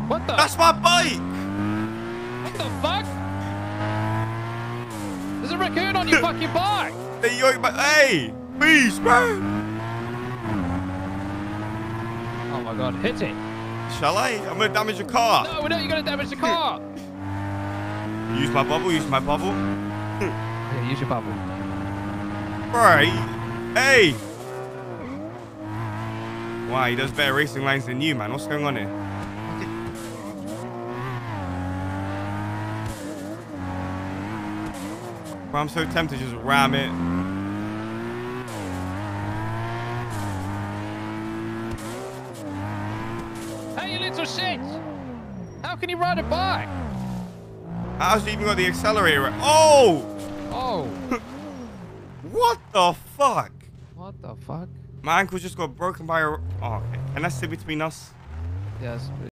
What the? That's my bike. What the fuck? There's a raccoon on your fucking bike. Hey, please, bro. Oh my god, hit it. Shall I? I'm gonna damage your car. No, you're gonna damage the car. Use my bubble. Use my bubble. Yeah, use your bubble. Right. Hey. Wow, he does better racing lines than you, man. What's going on here? Bro, I'm so tempted to just ram it. Hey, you little shit! How can you ride a bike? How's he even got the accelerator? Oh! Oh. What the fuck? What the fuck? My ankle just got broken by a... Oh, okay. Can that sit between us? Yes.